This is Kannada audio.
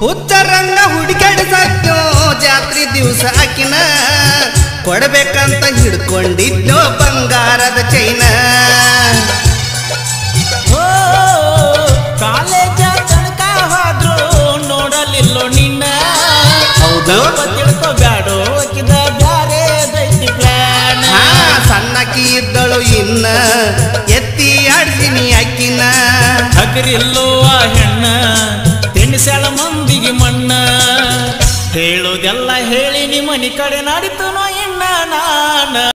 ಹುಚ್ಚರಂಗ ಹುಡುಗಾಡಿಸೋ ಜಾತ್ರೆ ದಿವಸ ಆಕಿನ ಕೊಡಬೇಕಂತ ಹಿಡ್ಕೊಂಡಿದ್ದೋ ಬಂಗಾರದ ಚೈನ ಕಾಲೇಜ ತನಕ ಹೋದ್ರು ನೋಡಲಿಲ್ಲೋ ನಿನ್ನ ಹೌದು ತಿಳ್ಕೊ ಬ್ಯಾಡೋ ಆಕಿದ ಬ್ಯಾರೆ ದೈತಿ ಪ್ಲಾನ್ ಸಣ್ಣಕಿ ಇದ್ದಳು ಇನ್ನ ಎತ್ತಿ ಆಡ್ತೀನಿ ಆಕಿನ ಹಗರಿಲ್ಲೋ ಆ ಹೆಣ್ಣ ತಿನ್ನಿಸಳ ಮಂದಿಗೆ ಮಣ್ಣ ಹೇಳೋದೆಲ್ಲ ಹೇಳಿ ನಿಮ್ಮ ಮನಿ ಕಡೆ ನಾಡಿತು